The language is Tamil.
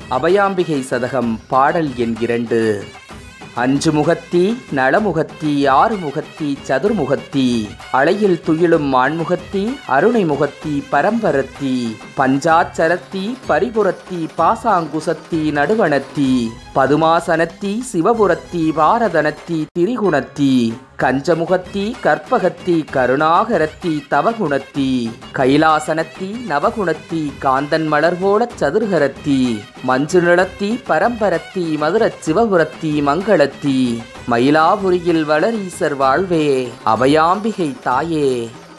அபயாம்பிகை சதகம் பாடல் எண் 2. அஞ்சு முகத்தி நலமுகத்தி ஆறுமுகத்தி சதுர்முகத்தி அலையில் துயிலும் ஆண்முகத்தி அருணை முகத்தி பரம்பரத்தி பஞ்சாச்சரத்தி பரிபுரத்தி பாசாங்குசத்தி நடுவணத்தி பதுமாசனத்தி சிவபுரத்தி பாரதனத்தி திரிகுணத்தி கஞ்சமுகத்தி கற்பகத்தி கருணாகரத்தி தவகுணத்தி கைலாசனத்தி நவகுணத்தி காந்தன் மலர்போல சதுர்கரத்தி மஞ்சு நிலத்தி பரம்பரத்தி மதுரச் சிவபுரத்தி மங்களத்தி மயிலாபுரியில் வளரீசர் வாழ்வே அபயாம்பிகை தாயே.